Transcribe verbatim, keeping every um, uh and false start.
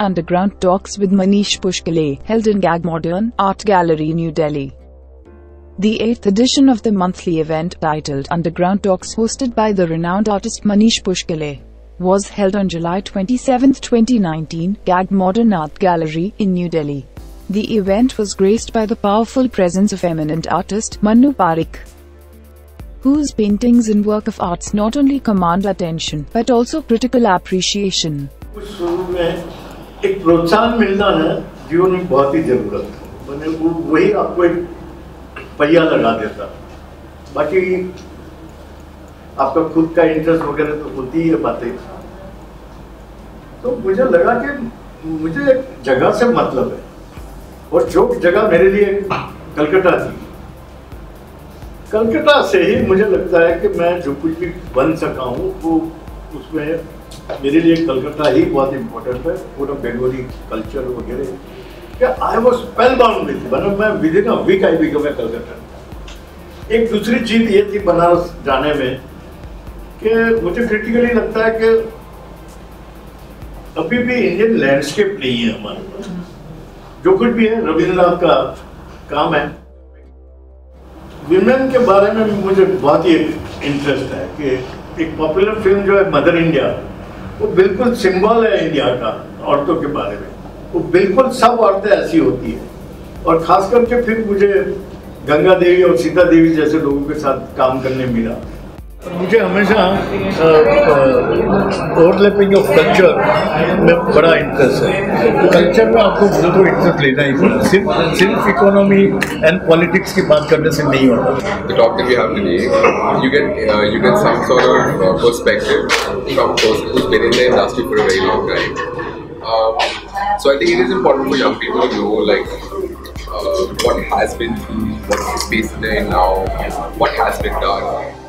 Underground Talks with Manish Pushkale, held in G A G Moderne Art Gallery, New Delhi. The eighth edition of the monthly event, titled Underground Talks, hosted by the renowned artist Manish Pushkale, was held on July twenty-seventh, twenty nineteen, G A G Moderne Art Gallery, in New Delhi. The event was graced by the powerful presence of eminent artist Manu Parekh, whose paintings and work of arts not only command attention, but also critical appreciation. शुरू में एक प्रोत्साहन मिलना है जीवन में बहुत ही जरूरत है। मैंने वो वही आपको एक पहिया लगा देता। बाकी आपका खुद का इंटरेस्ट वगैरह तो होती है बातें। तो मुझे लगा कि मुझे एक जगह से मतलब है, और जो जगह मेरे लिए कलकत्ता थी, कलकत्ता से ही मुझे लगता है कि मैं जो कुछ भी बन सका हूँ वो उसमें मेरे लिए कलकत्ता ही बहुत इम्पोर्टेंट है। पूरा बंगाली कल्चर वगैरह क्या आई वाज स्पेलबाउंड विद, मतलब मैं with in a week I become a Calcutta. एक दूसरी चीज ये थी बनारस जाने में कि मुझे क्रिटिकली लगता है कि अभी भी इंडियन लैंडस्केप नहीं है हमारे पास। जो कुछ भी है रविंद्रनाथ का काम है। विमेन के बारे में मुझे बहुत ही इंटरेस्ट है कि एक पॉपुलर फिल्म जो है मदर इंडिया, वो बिल्कुल सिंबल है इंडिया का औरतों के बारे में। वो बिल्कुल सब औरतें ऐसी होती हैं, और खास करके फिर मुझे गंगा देवी और सीता देवी जैसे लोगों के साथ काम करने मिला। मुझे हमेशा ओवरलैपिंग ऑफ कल्चर में बड़ा इंटरेस्ट है। कल्चर में आपको बिल्कुल इंटरेस्ट लेना ही पड़ता है, सिर्फ सिर्फ इकोनॉमी एंड पॉलिटिक्स की बात करने से नहीं होता। The talk that we have today, you get uh, you get some sort of uh, perspective from a person who's been in the industry for a very long time. Um, so I think it is important for young people to know like uh, what has been, what space they're in now, what has been done.